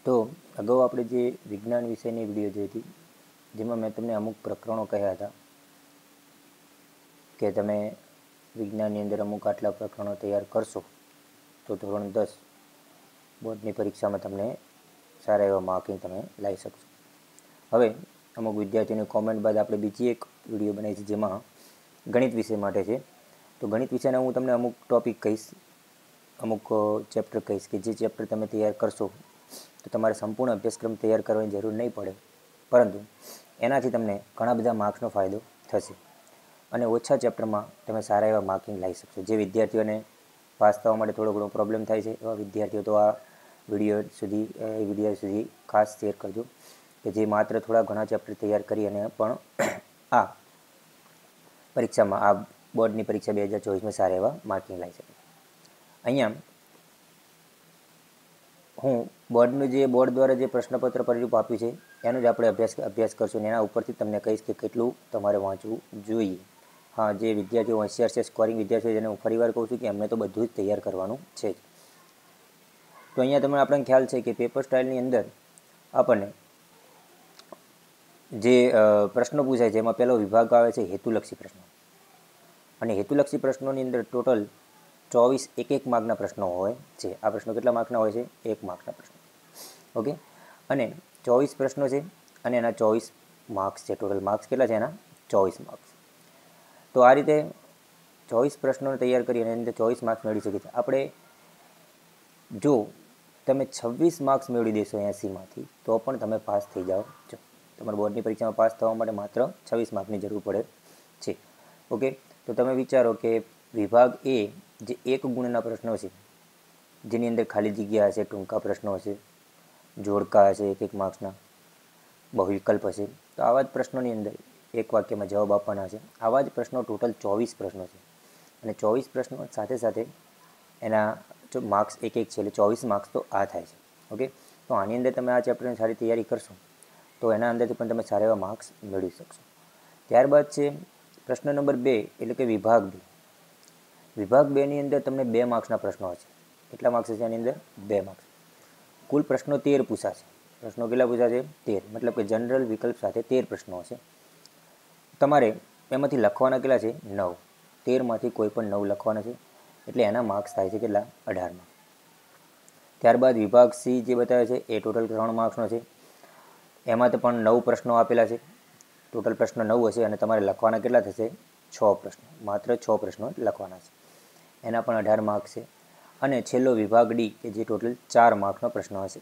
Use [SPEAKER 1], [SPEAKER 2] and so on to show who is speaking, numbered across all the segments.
[SPEAKER 1] તો અગાઉ આપણે જે વિજ્ઞાન વિષયની વિડીયો જોઈ હતી, જેમાં મેં તમને અમુક પ્રકરણો કહ્યા હતા કે તમે વિજ્ઞાનની અંદર અમુક આટલા પ્રકરણો તૈયાર કરશો તો ધોરણ 10 બોર્ડની પરીક્ષામાં તમને સારા એવા માર્કિંગ તમે લાવી શકશો. હવે અમુક વિદ્યાર્થીઓની કોમેન્ટ બાદ આપણે બીજી એક વિડીયો બનાવી છે, જેમાં ગણિત વિષય માટે છે. તો ગણિત વિષયના હું તમને અમુક ટૉપિક કહીશ, અમુક ચેપ્ટર કહીશ કે જે ચેપ્ટર તમે તૈયાર કરશો તો તમારે સંપૂર્ણ અભ્યાસક્રમ તૈયાર કરવાની જરૂર નહીં પડે, પરંતુ એનાથી તમને ઘણા બધા માર્ક્સનો ફાયદો થશે અને ઓછા ચેપ્ટરમાં તમે સારા એવા માર્કિંગ લાવી શકશો. જે વિદ્યાર્થીઓને પાસ થવા માટે થોડો ઘણો પ્રોબ્લેમ થાય છે, એવા વિદ્યાર્થીઓ તો આ વિડીયો સુધી ખાસ શેર કરજો કે જે માત્ર થોડા ઘણા ચેપ્ટર તૈયાર કરી અને પણ આ પરીક્ષામાં, આ બોર્ડની પરીક્ષા 2024માં સારા એવા માર્કિંગ લાવી શકે. અહીંયા હું બોર્ડ દ્વારા જે પ્રશ્નપત્ર પરિરૂપ આપ્યું છે એનું જ આપણે અભ્યાસ કરશું અને એના ઉપરથી તમને કહીશ કે કેટલું તમારે વાંચવું જોઈએ. હા, જે વિદ્યાર્થીઓ હોશિયાર છે, સ્કોરિંગ વિદ્યાર્થીઓ, જેને હું ફરીવાર કહું છું કે એમને તો બધું જ તૈયાર કરવાનું છે. તો અહીંયા તમને આપણને ખ્યાલ છે કે પેપર સ્ટાઇલની અંદર આપણને જે પ્રશ્નો પૂછાય છે એમાં પહેલો વિભાગ આવે છે હેતુલક્ષી પ્રશ્નો, અને હેતુલક્ષી પ્રશ્નોની અંદર ટોટલ 24 એક માર્કના પ્રશ્નો હોય છે. આ પ્રશ્નો કેટલા માર્કના હોય છે? 1 માર્કના પ્રશ્નો. ઓકે, અને 24 પ્રશ્નો છે અને એના 24 માર્ક્સ છે. ટોટલ માર્ક્સ કેટલા છે એના? 24 માર્ક્સ. તો આ રીતે 24 પ્રશ્નોને તૈયાર કરી અને એની અંદર 24 માર્ક્સ મેળવી શકીએ છીએ આપણે. જો તમે 26 માર્ક્સ મેળવી દેશો 80માંથી તો પણ તમે પાસ થઈ જાઓ છો. તમારા બોર્ડની પરીક્ષામાં પાસ થવા માટે માત્ર 26 માર્કની જરૂર પડે છે. ઓકે, તો તમે વિચારો કે વિભાગ એ જે 1 ગુણના પ્રશ્નો છે, જેની અંદર ખાલી જગ્યા હશે, ટૂંકા પ્રશ્નો હશે, જોડકા હશે, એક માર્ક્સના બહુવિકલ્પ હશે, તો આવા જ પ્રશ્નોની અંદર એક વાક્યમાં જવાબ આપવાના છે. આવા જ પ્રશ્નો ટોટલ 24 પ્રશ્નો છે અને 24 પ્રશ્નો સાથે સાથે એના જો માર્ક્સ એક છે, એટલે 24 માર્ક્સ તો આ થાય છે. ઓકે, તો આની અંદર તમે આ ચેપ્ટરની સારી તૈયારી કરશો તો એના અંદરથી પણ તમે સારા એવા માર્ક્સ મેળવી શકશો. ત્યારબાદ છે પ્રશ્ન નંબર 2, એટલે કે વિભાગ 2. વિભાગ 2ની અંદર તમને 2 માર્ક્સના પ્રશ્નો હશે. કેટલા માર્ક્સ હશે એની અંદર? 2 માર્ક્સ. કુલ પ્રશ્નો 13 પૂછાશે. પ્રશ્નો કેટલા પૂછાશે? 13. મતલબ કે જનરલ વિકલ્પ સાથે 13 પ્રશ્નો હશે. તમારે એમાંથી લખવાના કેટલા છે? 9. 13માંથી કોઈ પણ 9 લખવાના છે, એટલે એના માર્ક્સ થાય છે કેટલા? 18 માર્ક્સ. ત્યારબાદ વિભાગ સી જે બતાવે છે એ ટોટલ 3 માર્ક્સનો છે. એમાં તો પણ 9 પ્રશ્નો આપેલા છે. ટોટલ પ્રશ્નો 9 હશે અને તમારે લખવાના કેટલા થશે? 6 પ્રશ્નો. માત્ર 6 પ્રશ્નો લખવાના છે, એના પણ 18 માર્ક્સ છે. અને છેલ્લો વિભાગ ડી કે જે ટોટલ 4 માર્ક્સનો પ્રશ્ન હશે,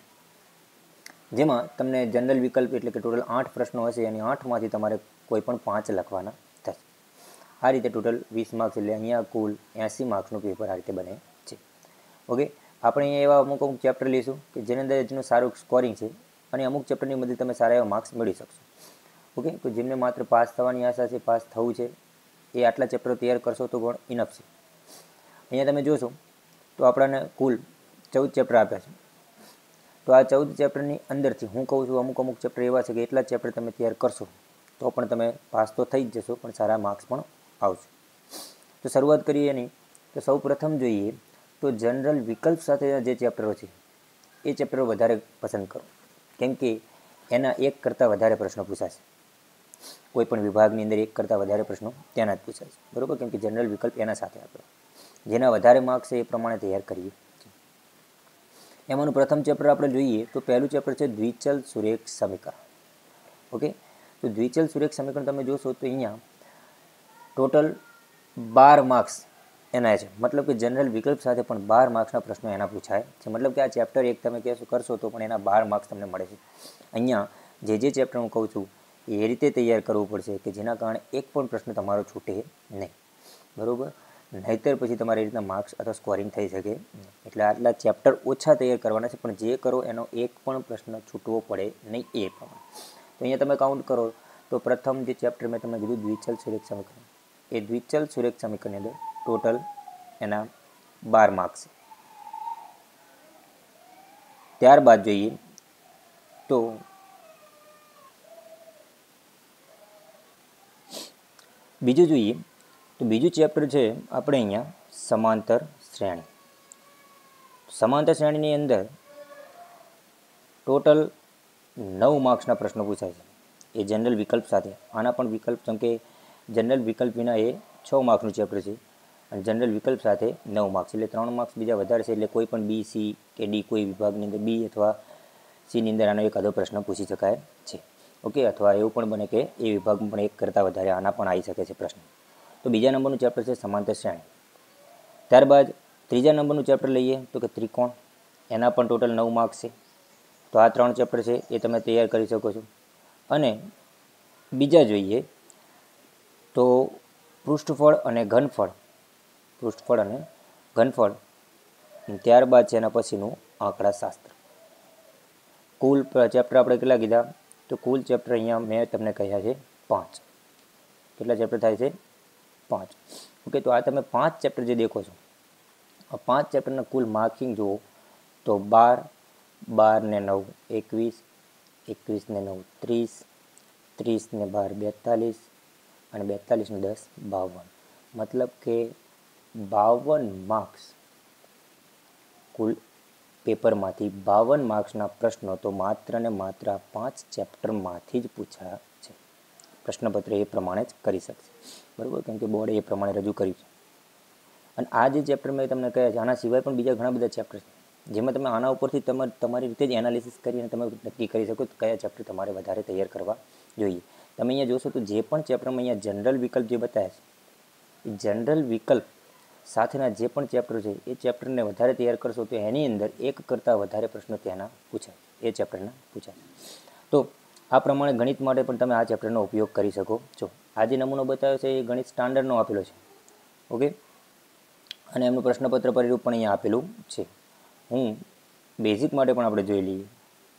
[SPEAKER 1] જેમાં તમને જનરલ વિકલ્પ એટલે કે ટોટલ 8 પ્રશ્નો હશે અને 8માંથી તમારે કોઈ પણ 5 લખવાના થશે. આ રીતે ટોટલ 20 માર્ક્સ, એટલે અહીંયા કુલ 80 માર્ક્સનું પેપર આ રીતે બને છે. ઓકે, આપણે અહીંયા એવા અમુક ચેપ્ટર લઈશું કે જેની અંદર જેનું સારું સ્કોરિંગ છે અને અમુક ચેપ્ટરની મદદથી તમે સારા એવા માર્ક્સ મેળવી શકશો. ઓકે, તો જેમને માત્ર પાસ થવાની આશા છે, પાસ થવું છે, એ આટલા ચેપ્ટરો તૈયાર કરશો તો પણ ઇનફ છે. અહીંયા તમે જોશો તો આપણને કુલ 14 ચેપ્ટર આપ્યા છે. તો આ 14 ચેપ્ટરની અંદરથી હું કહું છું અમુક ચેપ્ટર એવા છે કે એટલા ચેપ્ટર તમે તૈયાર કરશો તો પણ તમે પાસ તો થઈ જ જશો, પણ સારા માર્ક્સ પણ આવશે. તો શરૂઆત કરીએ એની. તો સૌ પ્રથમ જોઈએ તો જનરલ વિકલ્પ સાથેના જે ચેપ્ટરો છે એ ચેપ્ટરો વધારે પસંદ કરો, કેમ કે એના 1 કરતાં વધારે પ્રશ્નો પૂછાશે. કોઈ પણ વિભાગની અંદર 1 કરતાં વધારે પ્રશ્નો તેના જ પૂછાશે, બરાબર? કેમ કે જનરલ વિકલ્પ એના સાથે આપણે જેના વધારે માર્ક્સ છે એ પ્રમાણે તૈયાર કરીએ છીએ. એમાંનું પ્રથમ ચેપ્ટર આપણે જોઈએ તો પહેલું ચેપ્ટર છે દ્વિચલ સુરેખ સમીકરણ. ઓકે, તો દ્વિચલ સુરેખ સમીકરણ તમે જોશો તો અહીંયા ટોટલ 12 માર્ક્સ એના છે. મતલબ કે જનરલ વિકલ્પ સાથે પણ 12 માર્ક્સના પ્રશ્નો એના પૂછાય છે. મતલબ કે આ ચેપ્ટર 1 તમે કરશો તો પણ એના 12 માર્ક્સ તમને મળે છે. અહીંયા જે ચેપ્ટર હું કહું છું એ રીતે તૈયાર કરવું પડશે કે જેના કારણે એક પણ પ્રશ્ન તમારો છૂટે નહીં, બરાબર? નહીંતર પછી તમારી રીતના માર્ક્સ અથવા સ્કોરિંગ થઈ શકે નહીં. એટલે આટલા ચેપ્ટર ઓછા તૈયાર કરવાના છે, પણ જે કરો એનો એક પણ પ્રશ્ન છૂટવો પડે નહીં એ પ્રમાણે. તો અહીંયા તમે કાઉન્ટ કરો તો પ્રથમ જે ચેપ્ટર મેં તમને કીધું દ્વિચલ સુરેખ સમીકરણ, એ દ્વિચલ સુરેખ સમીકરણની અંદર ટોટલ એના 12 માર્ક્સ છે. ત્યારબાદ જોઈએ તો બીજું જોઈએ તો બીજું ચેપ્ટર છે આપણે અહીંયા સમાંતર શ્રેણી. સમાંતર શ્રેણીની અંદર ટોટલ 9 માર્ક્સના પ્રશ્નો પૂછાય છે એ જનરલ વિકલ્પ સાથે. આના પણ વિકલ્પ, જેમ કે જનરલ વિકલ્પ વિના એ 6 માર્ક્સનું ચેપ્ટર છે અને જનરલ વિકલ્પ સાથે 9 માર્ક્સ, એટલે 3 માર્ક્સ બીજા વધારે છે. એટલે કોઈ પણ બી, સી કે ડી કોઈ વિભાગની અંદર બી અથવા સીની અંદર આનો એકાદો પ્રશ્ન પૂછી શકાય છે. ઓકે, અથવા એવું પણ બને કે એ વિભાગમાં પણ એક કરતાં વધારે આના પણ આવી શકે છે પ્રશ્ન. તો બીજા નંબરનું ચેપ્ટર છે સમાંતર શ્રેણી. ત્યારબાદ ત્રીજા નંબરનું ચેપ્ટર લઈએ તો કે ત્રિકોણ. એના પણ ટોટલ 9 માર્ક્સ છે. તો આ 3 ચેપ્ટર છે એ તમે તૈયાર કરી શકો છો. અને બીજા જોઈએ તો પૃષ્ઠફળ અને ઘનફળ, પૃષ્ઠફળ અને ઘનફળ. ત્યારબાદ છે એના પછીનું આંકડાશાસ્ત્ર. કુલ ચેપ્ટર આપણે કેટલા કીધા? તો કુલ ચેપ્ટર અહીંયા મેં તમને કહ્યા છે 5. કેટલા ચેપ્ટર થાય છે? 5. ઓકે, તો આ તમે 5 ચેપ્ટર જે દેખો છો, આ 5 ચેપ્ટરના કુલ માર્કિંગ જુઓ તો 12, 12 ને 9 21, 21 ને 9 30, 30 ને 12 42 અને 42 ને 10 52. મતલબ કે 52 માર્ક્સ કુલ પેપરમાંથી 52 માર્ક્સના પ્રશ્નો તો માત્ર ને માત્ર 5 ચેપ્ટરમાંથી જ પૂછાયા છે. પ્રશ્નપત્ર એ પ્રમાણે જ કરી શકશે, બરાબર, કેમ કે બોર્ડે એ પ્રમાણે રજૂ કર્યું છે. અને આ જે ચેપ્ટર મેં તમને કહ્યા છે, આના સિવાય પણ બીજા ઘણા બધા ચેપ્ટર છે જેમાં તમે આના ઉપરથી તમારી રીતે જ એનાલિસિસ કરીને તમે નક્કી કરી શકો કયા ચેપ્ટર તમારે વધારે તૈયાર કરવા જોઈએ. તમે અહીંયા જોશો તો જે પણ ચેપ્ટરમાં અહીંયા જનરલ વિકલ્પ જે બતાવ્યા છે, એ જનરલ વિકલ્પ સાથેના જે પણ ચેપ્ટર છે એ ચેપ્ટરને વધારે તૈયાર કરશો તો એની અંદર એક કરતાં વધારે પ્રશ્નો ત્યાંના પૂછાય, એ ચેપ્ટરના પૂછાય. તો આ પ્રમાણે ગણિત માટે પણ તમે આ ચેપ્ટરનો ઉપયોગ કરી શકો છો. આ જે નમૂનો બતાવ્યો છે એ ગણિત સ્ટાન્ડર્ડનો આપેલો છે. ઓકે, અને એમનું પ્રશ્નપત્ર પરિરૂપ પણ અહીંયા આપેલું છે. હું બેઝિક માટે પણ આપણે જોઈ લઈએ.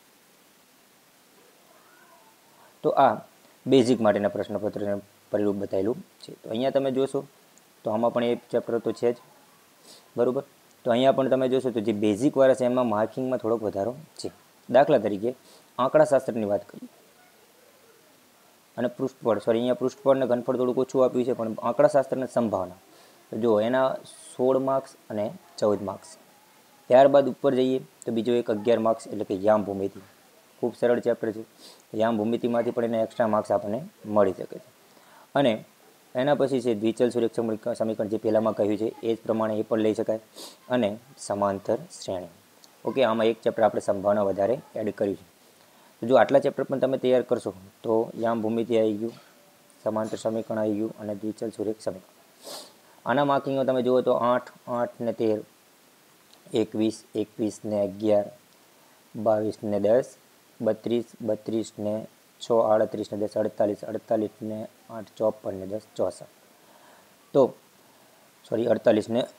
[SPEAKER 1] તો આ બેઝિક માટેના પ્રશ્નપત્રને પરિરૂપ બતાવેલું છે. તો અહીંયા તમે જોશો તો આમાં પણ એક ચેપ્ટર તો છે જ, બરાબર. તો અહીંયા પણ તમે જોશો તો જે બેઝિકવાળા છે એમાં માર્કિંગમાં થોડોક વધારો છે. દાખલા તરીકે આંકડાશાસ્ત્રની વાત કરીએ અને પૃષ્ઠફળ, અહીંયા પૃષ્ઠફળ અને ઘનફળ થોડુંક ઓછું આપ્યું છે, પણ આંકડાશાસ્ત્રની સંભાવના તો જો એના 16 માર્ક્સ અને 14 માર્ક્સ. ત્યારબાદ ઉપર જઈએ તો બીજો એક 11 માર્ક્સ, એટલે કે યામ ભૂમિતિ. ખૂબ સરળ ચેપ્ટર છે. યામ ભૂમિતિમાંથી પણ એને એક્સ્ટ્રા માર્ક્સ આપણને મળી શકે છે. અને એના પછી છે દ્વિચલ સુરેખ સમીકરણ, જે પહેલાંમાં કહ્યું છે એ જ પ્રમાણે એ પણ લઈ શકાય. અને સમાંતર શ્રેણી. ઓકે, આમાં એક ચેપ્ટર આપણે સંભાવના વધારે એડ કર્યું છે. તો જો આટલા ચેપ્ટર પણ તમે તૈયાર કરશો તો યામ ભૂમિતિ આવી ગયું, સમાંતર સમીકરણ આવી ગયું અને દ્વિચલ સુરેખ સમીકરણ. આના માર્કિંગો તમે જુઓ તો 8, 8 ને 13, 21, 21 ને 11, 22 ને 10, 32, 32 ને 6, 38 ને 10 48, 48 ને 8 54 ને 10 64. તો સોરી 48 ને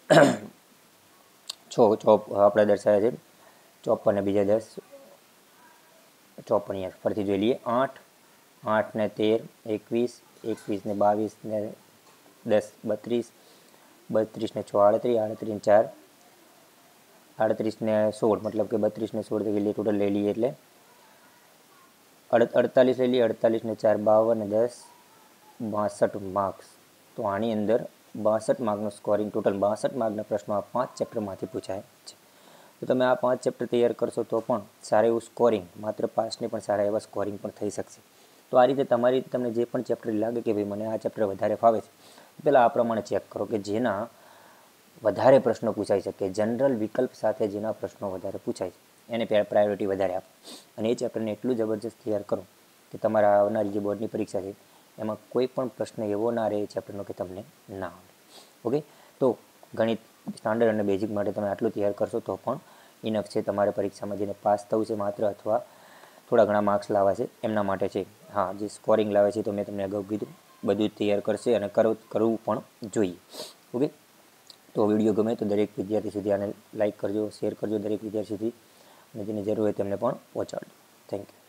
[SPEAKER 1] 6 આપણે દર્શાવ્યા છે 54 ને બીજા 10 54. અહીંયા ફરીથી જોઈ લઈએ. 8, 8 ને 13, 21, 21 ને 22 ને 10 32, 32 ને 6 38, 38 ને 4 38 ને 16, મતલબ કે 32 ને 16 લઈ લઈએ, ટોટલ લઈ લઈએ એટલે 48 લઈ લઈએ. 48 ને 4 52 ને 10 62 માર્ક્સ. તો આની અંદર 62 માર્કનું સ્કોરિંગ, ટોટલ 62 માર્કના પ્રશ્નો આ 5 ચેપ્ટરમાંથી પૂછાય છે. તો તમે આ 5 ચેપ્ટર તૈયાર કરશો તો પણ સારું એવું સ્કોરિંગ, માત્ર પાસને પણ સારા એવા સ્કોરિંગ પણ થઈ શકશે. તો આ રીતે તમને જે પણ ચેપ્ટર લાગે કે ભાઈ મને આ ચેપ્ટર વધારે ફાવે છે, પહેલાં આ પ્રમાણે ચેક કરો કે જેના વધારે પ્રશ્નો પૂછાઈ શકે, જનરલ વિકલ્પ સાથે જેના પ્રશ્નો વધારે પૂછાય છે એને પ્રાયોરિટી વધારે આપો. અને એ ચેપ્ટરને એટલું જબરજસ્ત તૈયાર કરો કે તમારા આવનારી જે બોર્ડની પરીક્ષા છે એમાં કોઈ પણ પ્રશ્ન એવો ના રહે એ ચેપ્ટરનો કે તમને ના આવડે. ઓકે, તો ગણિત સ્ટાન્ડર્ડ અને બેઝિક માટે તમે આટલું તૈયાર કરશો તો પણ ઇનફ છે. તમારે પરીક્ષામાં જેને પાસ થવું છે માત્ર, અથવા થોડા ઘણા માર્ક્સ લાવવા છે એમના માટે છે. હા, જે સ્કોરિંગ લાવે છે તો મેં તમને અગાઉ કીધું બધું જ તૈયાર કરશે અને કરવું પણ જોઈએ. ઓકે, તો વિડીયો ગમે તો દરેક વિદ્યાર્થી સુધી આને લાઇક કરજો, શેર કરજો દરેક વિદ્યાર્થી સુધી, અને જેની જરૂર હોય તેમને પણ પહોંચાડજો. Thank you.